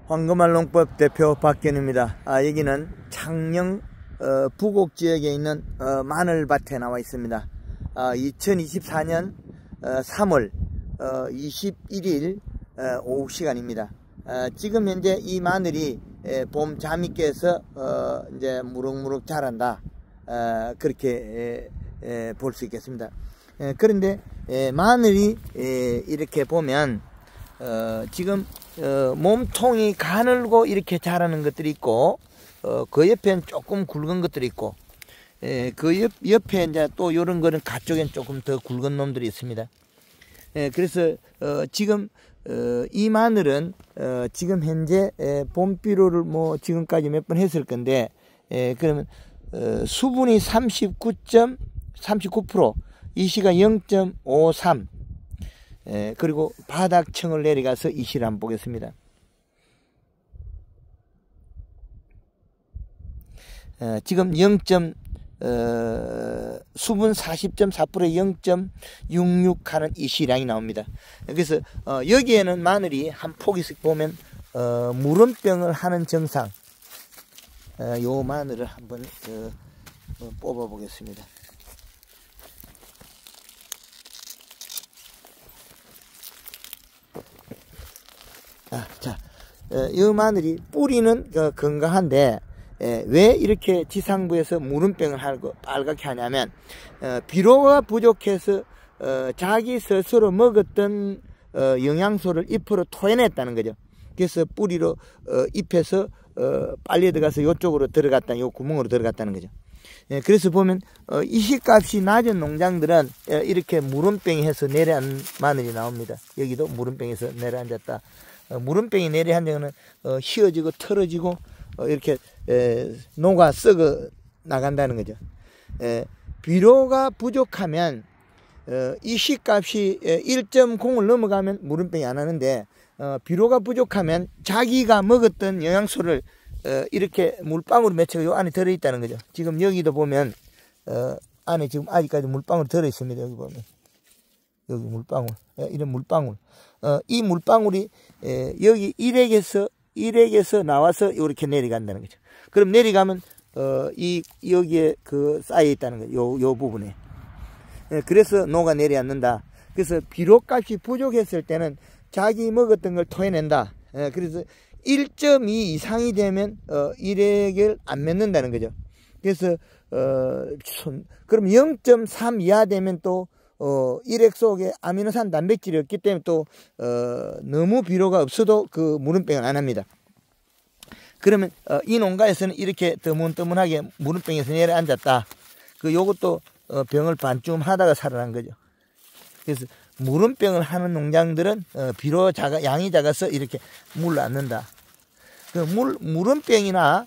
황금알 농법 대표 박견입니다. 여기는 창녕 부곡 지역에 있는 마늘밭에 나와 있습니다. 2024년 3월 21일 오후 시간입니다. 지금 현재 이 마늘이 봄 잠이 깨서 이제 무럭무럭 자란다, 그렇게 볼 수 있겠습니다. 그런데 마늘이 이렇게 보면 지금 몸통이 가늘고 이렇게 자라는 것들이 있고, 그 옆에는 조금 굵은 것들이 있고, 그 옆에 이제 또 요런 거는 가쪽엔 조금 더 굵은 놈들이 있습니다. 그래서 지금 이 마늘은 지금 현재 봄비료를 뭐 지금까지 몇 번 했을 건데, 그러면 수분이 39%, 이시가 0.53, 그리고 바닥층을 내려가서 이 시를 한번 보겠습니다. 지금 수분 40.4%에 0.66 하는 이 시량이 나옵니다. 그래서 여기에는 마늘이 한 포기씩 보면 무름병을 하는 증상, 요 마늘을 한번 뽑아 보겠습니다. 이 마늘이 뿌리는 건강한데, 왜 이렇게 지상부에서 무름병을 빨갛게 하냐면, 비료가 부족해서 자기 스스로 먹었던 영양소를 잎으로 토해냈다는 거죠. 그래서 뿌리로 잎에서 빨려 들어가서 이쪽으로 들어갔다, 요 구멍으로 들어갔다는 거죠. 그래서 보면 이시값이 낮은 농장들은 이렇게 무름병이 해서 내려앉은 마늘이 나옵니다. 여기도 무름병에서 내려앉았다. 무름병이 내려앉은 거는 휘어지고 털어지고 이렇게 녹아 썩어 나간다는 거죠. 비료가 부족하면 이시값이 1.0을 넘어가면 무름병이 안 하는데, 비료가 부족하면 자기가 먹었던 영양소를 이렇게 물방울 맺혀서 요 안에 들어있다는 거죠. 지금 여기도 보면 안에 지금 아직까지 물방울 들어있습니다. 여기 보면 여기 물방울, 이런 물방울, 이 물방울이 여기 일액에서 나와서 이렇게 내려간다는 거죠. 그럼 내려가면 여기에 쌓여 있다는 거죠. 요 부분에. 그래서 녹아 내려앉는다. 그래서 비료값이 부족했을 때는 자기 먹었던 걸 토해낸다. 그래서 1.2 이상이 되면 일액을 안 맺는다는 거죠. 그래서 그럼 0.3 이하 되면 또 일액 속에 아미노산 단백질이 없기 때문에 또 너무 비료가 없어도 그 무름병을 안 합니다. 그러면 이 농가에서는 이렇게 뜨문뜨문하게 무름병에서 내려앉았다. 요것도 병을 반쯤 하다가 살아난 거죠. 그래서 무름병을 하는 농장들은 비료 양이 작아서 이렇게 물을 안 넣는다. 무름병이나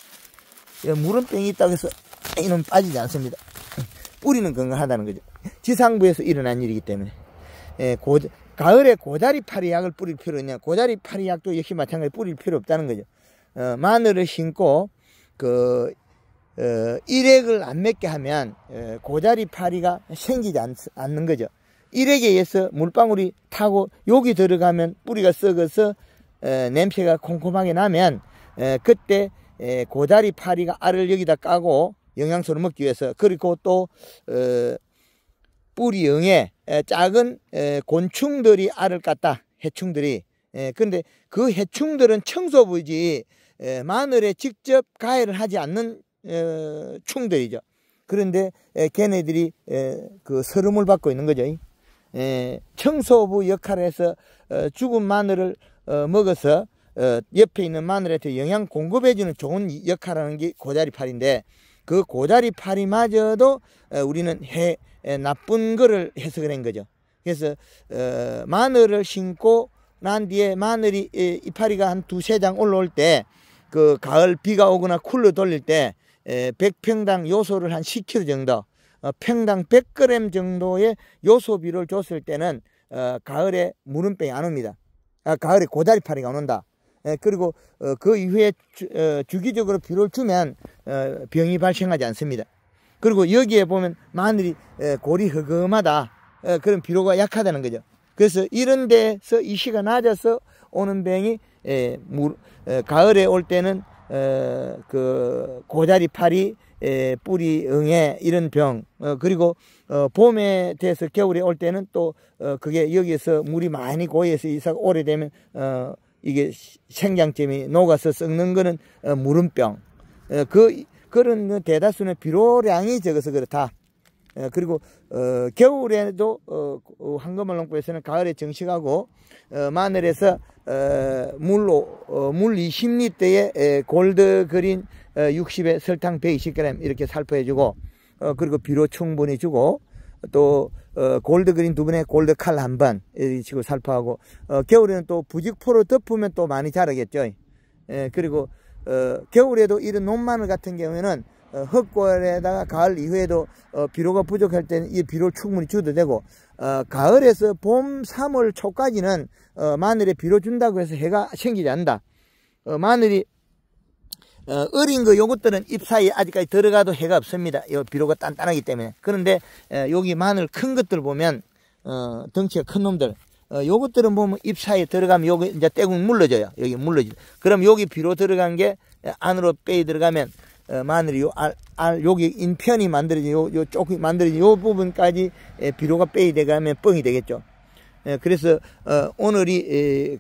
무름병이 있다고 해서 이놈 빠지지 않습니다. 뿌리는 건강하다는 거죠. 지상부에서 일어난 일이기 때문에. 가을에 고자리파리 약을 뿌릴 필요 있냐? 고자리파리 약도 역시 마찬가지로 뿌릴 필요 없다는 거죠. 마늘을 심고 일액을 안 맺게 하면 고자리파리가 생기지 않는 거죠. 일액에 의해서 물방울이 타고 여기 들어가면 뿌리가 썩어서 냄새가 콩콩하게 나면 그때 고자리파리가 알을 여기다 까고 영양소를 먹기 위해서, 그리고 또 뿌리영에 작은 곤충들이 알을 깠다, 해충들이. 근데 그 해충들은 청소부지 마늘에 직접 가해를 하지 않는 충들이죠. 그런데 걔네들이 그 서름을 받고 있는 거죠. 청소부 역할을 해서 죽은 마늘을 먹어서 옆에 있는 마늘한테 영양 공급해주는 좋은 역할을 하는 게 고자리파리인데, 그 고자리파리마저도 우리는 나쁜 거를 해석을 한 거죠. 그래서 마늘을 심고 난 뒤에 마늘이 이파리가 한 두세 장 올라올 때, 그 가을 비가 오거나 쿨러 돌릴 때 100평당 요소를 한 10kg 정도, 평당 100g 정도의 요소비를 줬을 때는 가을에 무름병이 안 옵니다. 가을에 고자리파리가 안 온다. 그리고 그 이후에 주기적으로 비료를 주면 병이 발생하지 않습니다. 그리고 여기에 보면 마늘이 골이 허금하다, 그런 비료가 약하다는 거죠. 그래서 이런 데서 이시가 낮아서 오는 병이 가을에 올 때는 그 고자리 파리, 뿌리 응애 이런 병, 그리고 봄에 돼서 겨울에 올 때는 또 그게 여기에서 물이 많이 고여서 이사가 오래되면 이게 생장점이 녹아서 썩는 거는 무름병. 그런 대다수는 비료량이 적어서 그렇다. 그리고 겨울에도 황금알 농부에서는 가을에 정식하고 마늘에서 물 20리터에 골드 그린 60에 설탕 120g 이렇게 살포해주고, 그리고 비료 충분히 주고, 또 골드 그린 2번에 골드 칼 1번 이렇게 치고 살포하고, 겨울에는 또 부직포로 덮으면 또 많이 자라겠죠. 그리고 겨울에도 이런 논마늘 같은 경우에는 흙골에다가 가을 이후에도 비료가 부족할 때는 이 비료를 충분히 줘도 되고, 가을에서 봄 3월 초까지는 마늘에 비료 준다고 해서 해가 생기지 않는다. 마늘이 어린 거 요것들은 잎 사이에 아직까지 들어가도 해가 없습니다. 요 비료가 단단하기 때문에. 그런데 여기 마늘 큰 것들 보면 덩치가 큰 놈들, 요것들은 보면 잎 사이에 들어가면 여기 이제 떼국 물러져요. 여기 물러져. 그럼 여기 비료 들어간 게 안으로 빼이 들어가면 마늘이 여기 인편이 만들어진 요 쪽이 만들어진 요 부분까지 비료가 빼이 돼가면 뻥이 되겠죠. 그래서 오늘이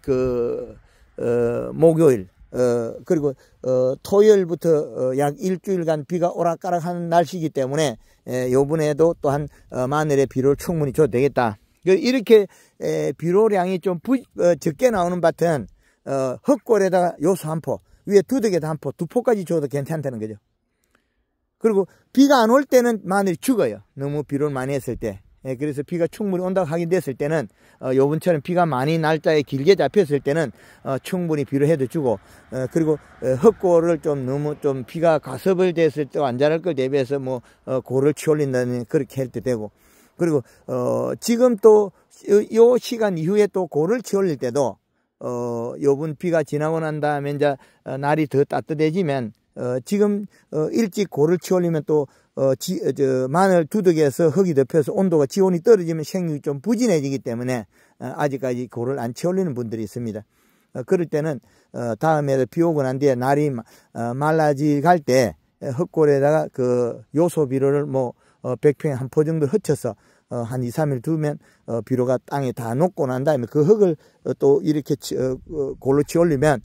목요일, 그리고 토요일부터 약 일주일간 비가 오락가락하는 날씨이기 때문에 요번에도 또한 마늘에 비료를 충분히 줘도 되겠다. 이렇게 비료량이 좀 적게 나오는 밭은 흙골에다가 요소 한 포, 위에 두둑에다 한 포, 2포까지 줘도 괜찮다는 거죠. 그리고 비가 안 올 때는 마늘이 죽어요. 너무 비료를 많이 했을 때. 그래서 비가 충분히 온다고 확인됐을 때는 요번처럼 비가 많이 날짜에 길게 잡혔을 때는 충분히 비료 해도 주고, 그리고 흙골을 좀 너무 좀 비가 가섭을 됐을 때 안 자랄 걸 대비해서 뭐 골을 치올린다는 그렇게 할 때 되고, 그리고 지금 또 요 시간 이후에 또 골을 치올릴 때도 요번 비가 지나고 난 다음에 이제 날이 더 따뜻해지면 지금 일찍 골을 치올리면 또 마늘 두둑에서 흙이 덮여서 온도가 지온이 떨어지면 생육이 좀 부진해지기 때문에 아직까지 골을 안 치올리는 분들이 있습니다. 그럴 때는 다음에 비 오고 난 뒤에 날이 말라지 갈 때 흙골에다가 그 요소 비료를 뭐 100평에 한 포 정도 흩쳐서 한 2, 3일 두면 비료가 땅에 다 녹고 난 다음에 그 흙을 또 이렇게 골로 치올리면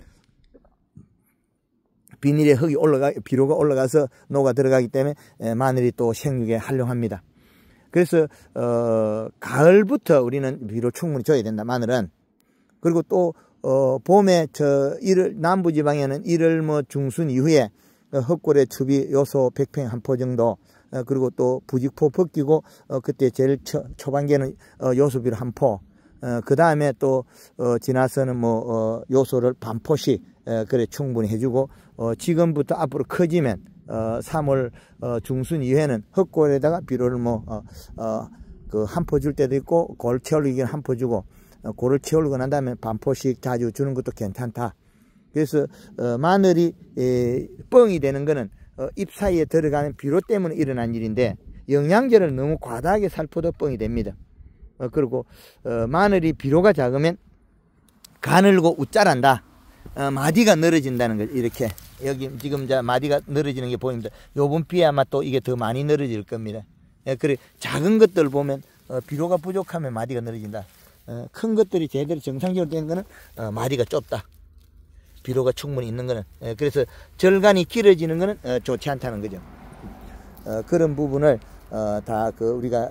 비닐에 비료가 올라가서 녹아 들어가기 때문에 마늘이 또 생육에 활용합니다. 그래서 가을부터 우리는 비료 충분히 줘야 된다, 마늘은. 그리고 또 봄에 남부지방에는 1월 뭐 중순 이후에 흙골에 첩이 요소 100평 한 포 정도, 그리고 또 부직포 벗기고 그때 제일 초반기에는 요소비료 한 포, 그 다음에 또 지나서는 뭐 요소를 반 포씩 그래 충분히 해주고, 지금부터 앞으로 커지면 3월 중순 이후에는 흙골에다가 비료를 뭐 그 한 포 줄 때도 있고, 골 채울기는 한 포 주고, 골을 채우고 난 다음에 반 포씩 자주 주는 것도 괜찮다. 그래서 마늘이 뻥이 되는 거는 잎 사이에 들어가는 비료 때문에 일어난 일인데, 영양제를 너무 과다하게 살포도 뻥이 됩니다. 그리고 마늘이 비료가 작으면 가늘고 웃자란다. 마디가 늘어진다는 거죠. 이렇게 여기 지금 마디가 늘어지는 게 보입니다. 요번 비에 아마 또 이게 더 많이 늘어질 겁니다. 그래 작은 것들 보면 비료가 부족하면 마디가 늘어진다. 큰 것들이 제대로 정상적으로 된 거는 마디가 좁다. 비료가 충분히 있는 거는. 그래서 절간이 길어지는 거는 좋지 않다는 거죠. 그런 부분을 다 우리가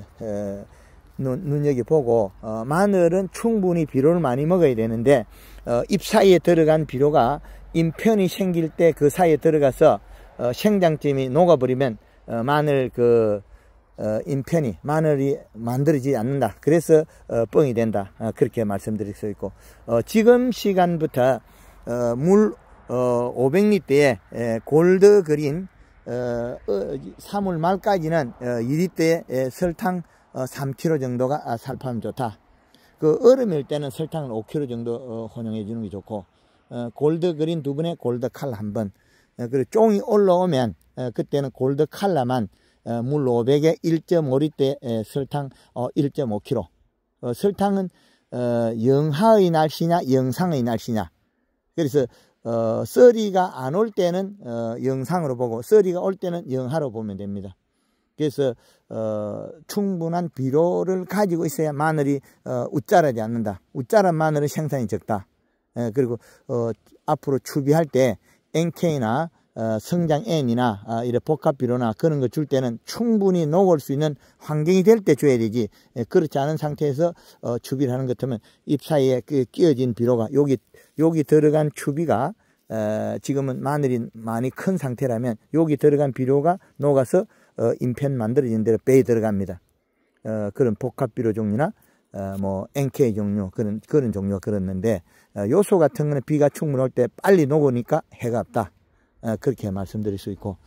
눈여겨보고, 마늘은 충분히 비료를 많이 먹어야 되는데, 잎 사이에 들어간 비료가 인편이 생길 때 그 사이에 들어가서 생장점이 녹아버리면 마늘 인편이 마늘이 만들어지지 않는다. 그래서 뻥이 된다. 그렇게 말씀드릴 수 있고, 지금 시간부터 물 500리터에 골드 그린 3월 말까지는 2리터에 설탕 3kg 정도가 살포하면 좋다. 그 얼음일 때는 설탕을 5kg 정도 혼용해 주는 게 좋고, 골드 그린 2번에 골드 칼라 1번, 그리고 쫑이 올라오면 그때는 골드 칼라만 물 500에 1.5리터에 설탕 1.5kg. 설탕은 영하의 날씨냐 영상의 날씨냐. 그래서 썰이가 안 올 때는 영상으로 보고 썰이가 올 때는 영하로 보면 됩니다. 그래서 충분한 비료를 가지고 있어야 마늘이 웃자라지 않는다. 웃자란 마늘은 생산이 적다. 그리고 앞으로 추비할 때 NK나 성장 N이나 이런 복합 비료나 그런 거 줄 때는 충분히 녹을 수 있는 환경이 될 때 줘야 되지. 그렇지 않은 상태에서 추비를 하는 것 같으면 잎 사이에 끼어진 비료가 여기 들어간 추비가 지금은 마늘이 많이 큰 상태라면 여기 들어간 비료가 녹아서 인편 만들어진 대로 배에 들어갑니다. 그런 복합 비료 종류나 뭐 NK 종류 그런 종류가 그렇는데 요소 같은 거는 비가 충분히 올 때 빨리 녹으니까 해가 없다. 그렇게 말씀드릴 수 있고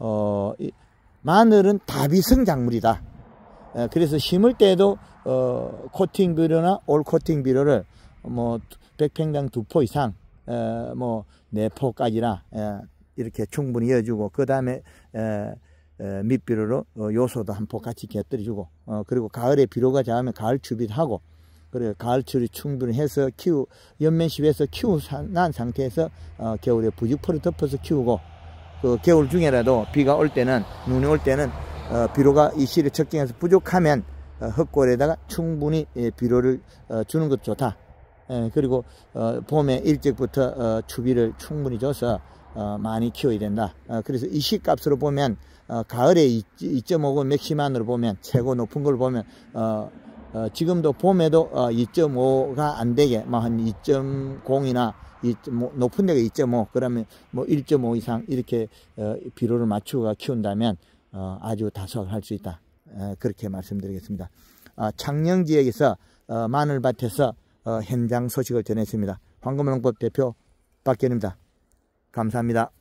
마늘은 다비성작물이다. 그래서 심을 때도 코팅 비료나 올 코팅 비료를 뭐 100평당 2포 이상 뭐 4포까지나 이렇게 충분히 이어주고 그 다음에 밑비료로 요소도 한 포 같이 곁들여주고 그리고 가을에 비료가 작으면 가을 추비도 하고 그리고 가을 추비 충분히 해서 연면십에서 키우난 상태에서 겨울에 부직포를 덮어서 키우고 그 겨울 중에라도 비가 올 때는 눈이 올 때는 비료가 이 시를 적정해서 부족하면 흙골에다가 충분히 비료를 주는 것도 좋다. 그리고 봄에 일찍부터 추비를 충분히 줘서 많이 키워야 된다. 그래서 이 시값으로 보면 가을에 2.5고 맥시만으로 보면 최고 높은 걸 보면 지금도 봄에도 2.5가 안 되게 뭐 한 2.0이나 높은 데가 2.5 그러면 뭐 1.5 이상 이렇게 비료를 맞추고 키운다면 아주 다소하게 할 수 있다. 그렇게 말씀드리겠습니다. 창녕 지역에서 마늘밭에서 현장 소식을 전했습니다. 황금농법 대표 박견입니다. 감사합니다.